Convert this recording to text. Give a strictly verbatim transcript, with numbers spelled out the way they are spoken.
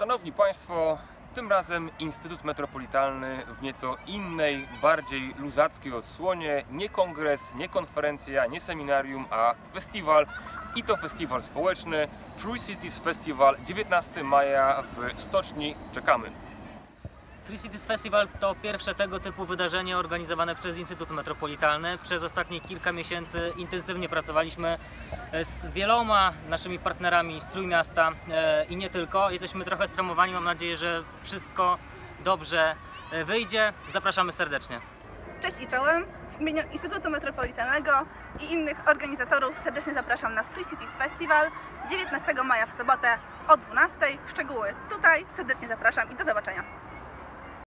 Szanowni Państwo, tym razem Instytut Metropolitalny w nieco innej, bardziej luzackiej odsłonie. Nie kongres, nie konferencja, nie seminarium, a festiwal. I to festiwal społeczny Free Cities Festival, dziewiętnastego maja w Stoczni. Czekamy. Free Cities Festival to pierwsze tego typu wydarzenie organizowane przez Instytut Metropolitalny. Przez ostatnie kilka miesięcy intensywnie pracowaliśmy z wieloma naszymi partnerami z Trójmiasta i nie tylko. Jesteśmy trochę stremowani, mam nadzieję, że wszystko dobrze wyjdzie. Zapraszamy serdecznie. Cześć i czołem. W imieniu Instytutu Metropolitalnego i innych organizatorów serdecznie zapraszam na Free Cities Festival dziewiętnastego maja w sobotę o dwunastej. Szczegóły tutaj. Serdecznie zapraszam i do zobaczenia.